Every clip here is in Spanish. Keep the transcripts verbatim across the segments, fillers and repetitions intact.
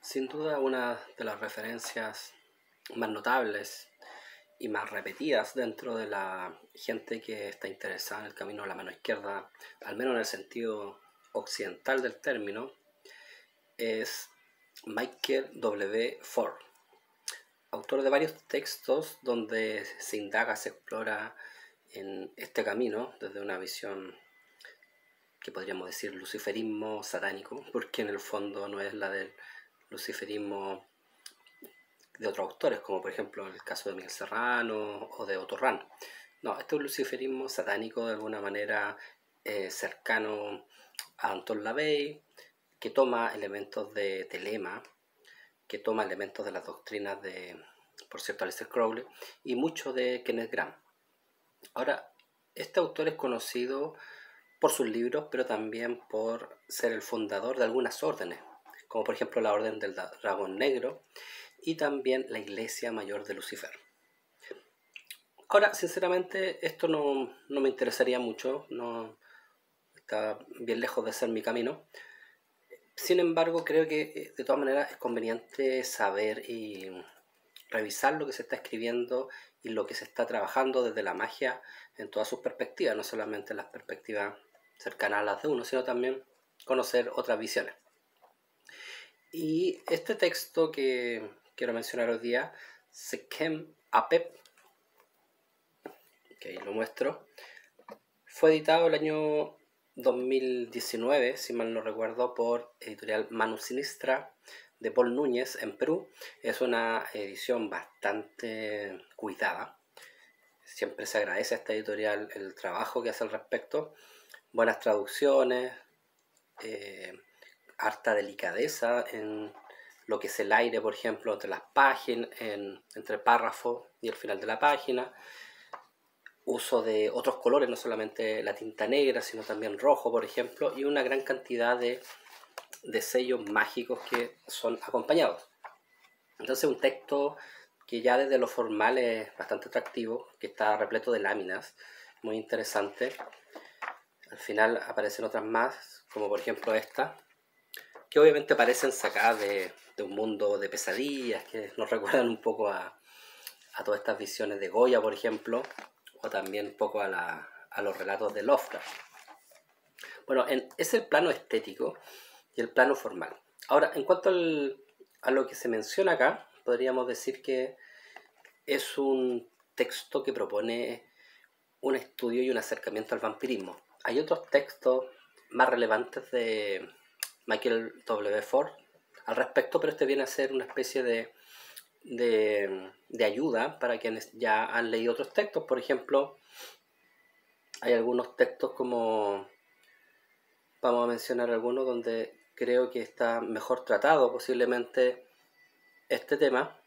Sin duda una de las referencias más notables y más repetidas dentro de la gente que está interesada en el camino de la mano izquierda, al menos en el sentido occidental del término, es Michael W. Ford, autor de varios textos donde se indaga, se explora en este camino desde una visión que podríamos decir luciferismo satánico, porque en el fondo no es la del luciferismo de otros autores, como por ejemplo el caso de Miguel Serrano o de Otto Rahn. No, este es un luciferismo satánico de alguna manera eh, cercano a Anton LaVey, que toma elementos de Telema, que toma elementos de las doctrinas de, por cierto, Aleister Crowley, y mucho de Kenneth Graham. Ahora, este autor es conocido por sus libros, pero también por ser el fundador de algunas órdenes, como por ejemplo la Orden del Dragón Negro y también la Iglesia Mayor de Lucifer. Ahora, sinceramente, esto no, no me interesaría mucho, no está bien lejos de ser mi camino. Sin embargo, creo que de todas maneras es conveniente saber y revisar lo que se está escribiendo y lo que se está trabajando desde la magia en todas sus perspectivas, no solamente en las perspectivas cercanas a las de uno, sino también conocer otras visiones. Y este texto que quiero mencionar hoy día, Sekhem Apep, que ahí lo muestro, fue editado el año dos mil diecinueve, si mal no recuerdo, por editorial Manu Sinistra de Paul Núñez en Perú. Es una edición bastante cuidada. Siempre se agradece a esta editorial el trabajo que hace al respecto. Buenas traducciones, eh, harta delicadeza en lo que es el aire, por ejemplo, entre las páginas, en, entre el párrafo y el final de la página. Uso de otros colores, no solamente la tinta negra, sino también rojo, por ejemplo, y una gran cantidad de, de sellos mágicos que son acompañados. Entonces un texto que ya desde lo formal es bastante atractivo, que está repleto de láminas, muy interesante. Al final aparecen otras más, como por ejemplo esta, que obviamente parecen sacadas de, de un mundo de pesadillas, que nos recuerdan un poco a, a todas estas visiones de Goya, por ejemplo, o también un poco a, la, a los relatos de Lovecraft. Bueno, en, es el plano estético y el plano formal. Ahora, en cuanto al, a lo que se menciona acá, podríamos decir que es un texto que propone un estudio y un acercamiento al vampirismo. Hay otros textos más relevantes de Michael W. Ford al respecto, pero este viene a ser una especie de, de, de ayuda para quienes ya han leído otros textos. Por ejemplo, hay algunos textos como, vamos a mencionar algunos donde creo que está mejor tratado posiblemente este tema.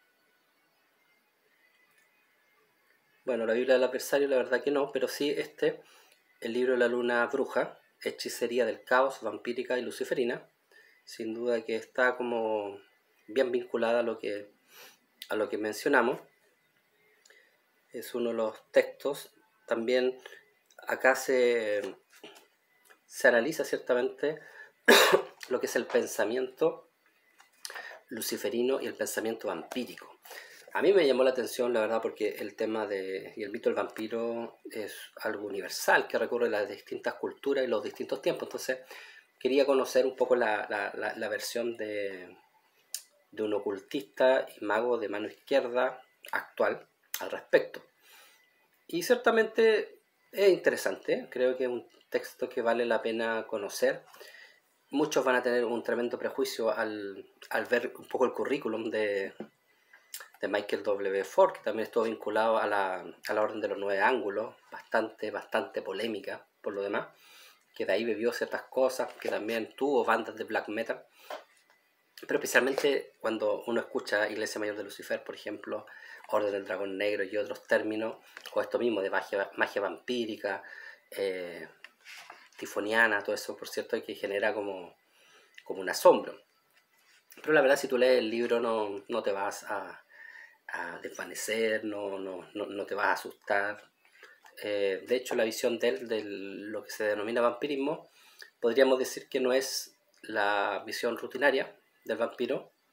Bueno, la Biblia del Adversario la verdad que no, pero sí este, el libro de la Luna Bruja, Hechicería del Caos, Vampírica y Luciferina, sin duda que está como bien vinculada a lo que, a lo que mencionamos. Es uno de los textos. También acá se, se analiza ciertamente lo que es el pensamiento luciferino y el pensamiento vampírico. A mí me llamó la atención, la verdad, porque el tema de, y el mito del vampiro es algo universal que recorre las distintas culturas y los distintos tiempos. Entonces, quería conocer un poco la, la, la, la versión de, de un ocultista y mago de mano izquierda actual al respecto. Y ciertamente es interesante, creo que es un texto que vale la pena conocer. Muchos van a tener un tremendo prejuicio al, al ver un poco el currículum de, de Michael W. Ford, que también estuvo vinculado a la, a la Orden de los Nueve Ángulos, bastante, bastante polémica por lo demás, que de ahí bebió ciertas cosas, que también tuvo bandas de black metal, pero especialmente cuando uno escucha Iglesia Mayor de Lucifer, por ejemplo, Orden del Dragón Negro y otros términos, o esto mismo de magia, magia vampírica, eh, tifoniana, todo eso, por cierto, que genera como, como un asombro. Pero la verdad, si tú lees el libro no, no te vas a, a desvanecer, no, no, no, no te vas a asustar. Eh, de hecho, la visión de él, de lo que se denomina vampirismo, podríamos decir que no es la visión rutinaria del vampiro,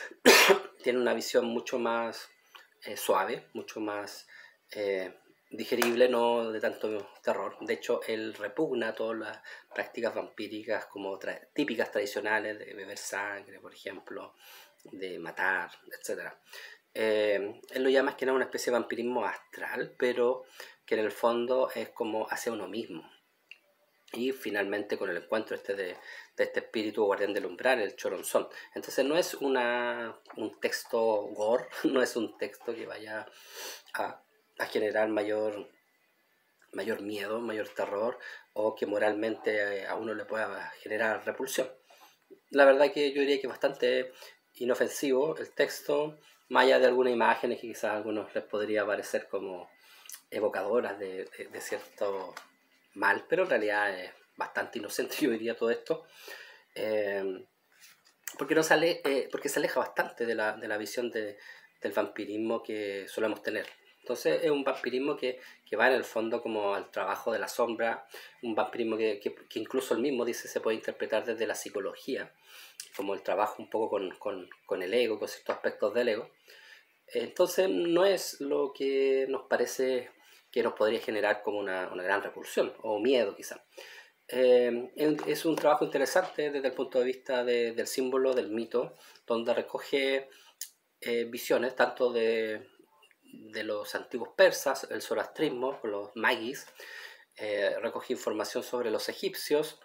tiene una visión mucho más eh, suave, mucho más eh, digerible, no de tanto terror. De hecho, él repugna todas las prácticas vampíricas como tra típicas tradicionales de beber sangre, por ejemplo, de matar, etcétera. Eh, él lo llama más que nada una especie de vampirismo astral, pero que en el fondo es como hacia uno mismo. Y finalmente con el encuentro este de, de este espíritu guardián del umbral, el Choronzón. Entonces no es una, un texto gore, no es un texto que vaya a, a generar mayor, mayor miedo, mayor terror, o que moralmente a uno le pueda generar repulsión. La verdad que yo diría que es bastante inofensivo el texto, más allá de algunas imágenes que quizás a algunos les podría parecer como evocadoras de, de, de cierto mal, pero en realidad es bastante inocente, yo diría, todo esto, eh, porque, no sale, eh, porque se aleja bastante de la, de la visión de, del vampirismo que solemos tener. Entonces es un vampirismo que, que va en el fondo como al trabajo de la sombra, un vampirismo que, que, que incluso él mismo dice se puede interpretar desde la psicología, como el trabajo un poco con, con, con el ego, con ciertos aspectos del ego. Entonces no es lo que nos parece que nos podría generar como una, una gran repulsión o miedo quizá. Eh, es un trabajo interesante desde el punto de vista de, del símbolo, del mito, donde recoge eh, visiones tanto de, de los antiguos persas, el zoroastrismo, los magis, eh, recoge información sobre los egipcios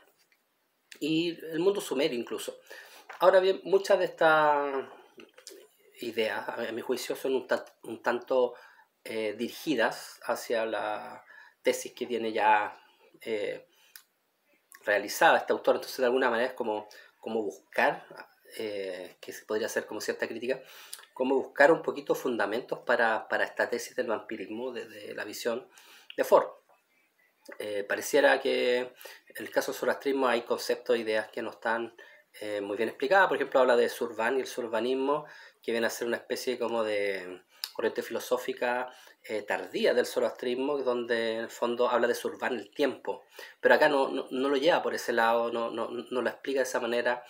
y el mundo sumerio incluso. Ahora bien, muchas de estas ideas, a mi juicio, son un, ta un tanto eh, dirigidas hacia la tesis que tiene ya eh, realizada este autor. Entonces, de alguna manera es como, como buscar, eh, que se podría hacer como cierta crítica, como buscar un poquito fundamentos para, para esta tesis del vampirismo desde la visión de Ford. Eh, pareciera que en el caso del zoroastrismo hay conceptos e ideas que no están eh, muy bien explicadas. Por ejemplo, habla de Surban y el surbanismo, que viene a ser una especie como de corriente filosófica eh, tardía del zoroastrismo, donde en el fondo habla de Surban el tiempo. Pero acá no, no, no lo lleva por ese lado, no, no, no lo explica de esa manera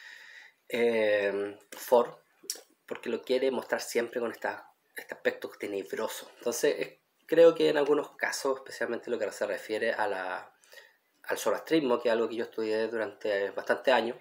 eh, Ford, porque lo quiere mostrar siempre con esta, este aspecto tenebroso. Entonces, es, creo que en algunos casos, especialmente lo que se refiere a la, al zoroastrismo, que es algo que yo estudié durante bastantes años,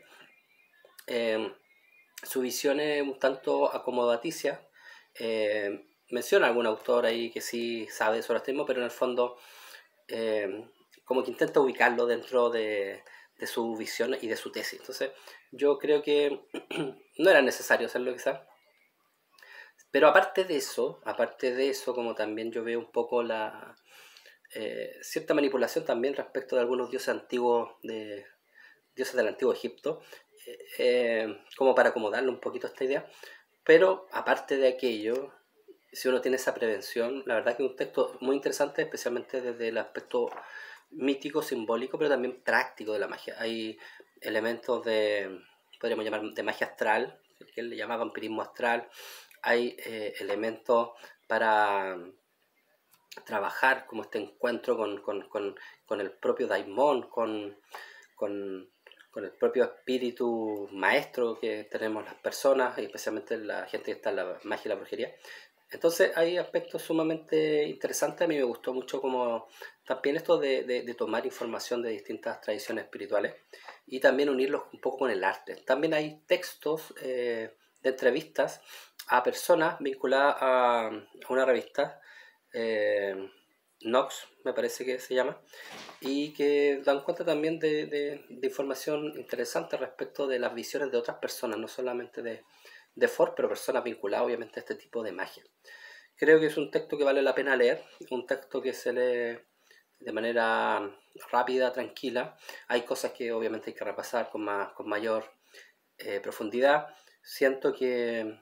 eh, su visión es un tanto acomodaticia. Eh, menciona algún autor ahí que sí sabe de zoroastrismo, pero en el fondo eh, como que intenta ubicarlo dentro de, de su visión y de su tesis. Entonces, yo creo que no era necesario hacerlo quizás. Pero aparte de eso, aparte de eso, como también yo veo un poco la eh, cierta manipulación también respecto de algunos dioses antiguos, de dioses del antiguo Egipto, eh, eh, como para acomodarle un poquito a esta idea. Pero aparte de aquello, si uno tiene esa prevención, la verdad que es un texto muy interesante, especialmente desde el aspecto mítico, simbólico, pero también práctico de la magia. Hay elementos de, podríamos llamar, de magia astral, que él le llama vampirismo astral. Hay eh, elementos para trabajar como este encuentro con, con, con, con el propio daimon, con, con, con el propio espíritu maestro que tenemos las personas, y especialmente la gente que está en la magia y la brujería. Entonces hay aspectos sumamente interesantes. A mí me gustó mucho como también esto de, de, de tomar información de distintas tradiciones espirituales y también unirlos un poco con el arte. También hay textos eh, de entrevistas a personas vinculadas a, a una revista, eh, Nox me parece que se llama, y que dan cuenta también de, de, de información interesante respecto de las visiones de otras personas, no solamente de, de Ford, pero personas vinculadas obviamente a este tipo de magia. Creo que es un texto que vale la pena leer, un texto que se lee de manera rápida, tranquila. Hay cosas que obviamente hay que repasar con, más, con mayor eh, profundidad. Siento que,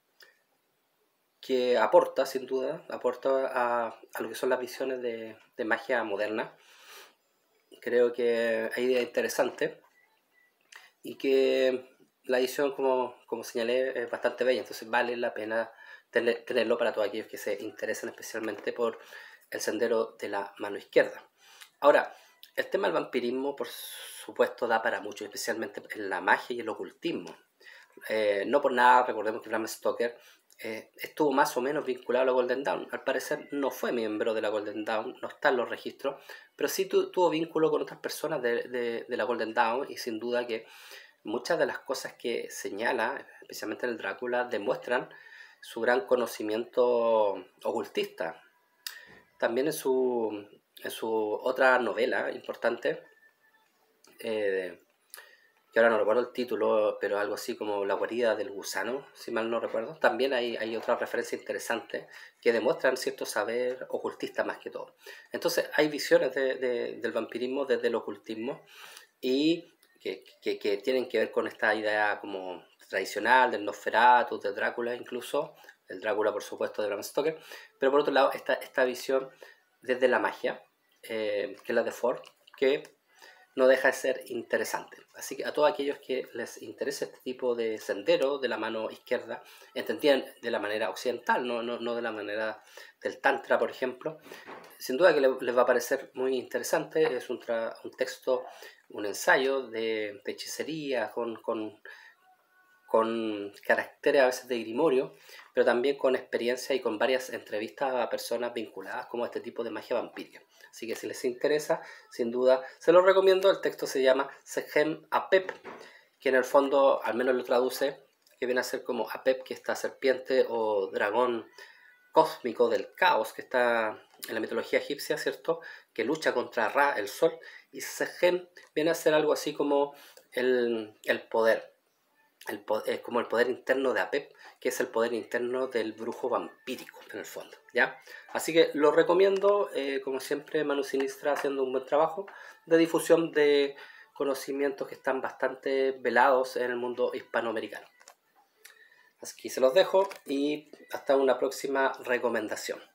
que aporta, sin duda, aporta a, a lo que son las visiones de, de magia moderna. Creo que hay ideas interesantes y que la edición, como, como señalé, es bastante bella, entonces vale la pena tener, tenerlo para todos aquellos que se interesan especialmente por el sendero de la mano izquierda. Ahora, el tema del vampirismo, por supuesto, da para mucho, especialmente en la magia y el ocultismo. Eh, no por nada, recordemos que Bram Stoker eh, estuvo más o menos vinculado a la Golden Dawn. Al parecer no fue miembro de la Golden Dawn, no está en los registros, pero sí tu, tuvo vínculo con otras personas de, de, de la Golden Dawn, y sin duda que muchas de las cosas que señala, especialmente en el Drácula, demuestran su gran conocimiento ocultista. También en su, en su otra novela importante, eh, que ahora no recuerdo el título, pero algo así como La guarida del gusano, si mal no recuerdo, también hay, hay otra referencia interesante que demuestran cierto saber ocultista más que todo. Entonces hay visiones de, de, del vampirismo desde el ocultismo, y que, que, que tienen que ver con esta idea como tradicional del Nosferatu, de Drácula incluso, el Drácula por supuesto de Bram Stoker, pero por otro lado esta, esta visión desde la magia, eh, que es la de Ford, que no deja de ser interesante. Así que a todos aquellos que les interese este tipo de sendero de la mano izquierda, entendían de la manera occidental, no, no, no de la manera del Tantra, por ejemplo, sin duda que les va a parecer muy interesante. Es un, tra un texto, un ensayo de, de hechicería con, con, con caracteres a veces de grimorio, pero también con experiencia y con varias entrevistas a personas vinculadas como a este tipo de magia vampírica. Así que si les interesa, sin duda, se los recomiendo. El texto se llama Segem Apep, que en el fondo, al menos lo traduce, que viene a ser como Apep, que esta serpiente o dragón cósmico del caos que está en la mitología egipcia, ¿cierto? Que lucha contra Ra, el sol, y Segem viene a ser algo así como el, el poder, el, es como el poder interno de Apep, que es el poder interno del brujo vampírico, en el fondo, ¿ya? Así que lo recomiendo, eh, como siempre, Manu Sinistra haciendo un buen trabajo de difusión de conocimientos que están bastante velados en el mundo hispanoamericano. Así que se los dejo y hasta una próxima recomendación.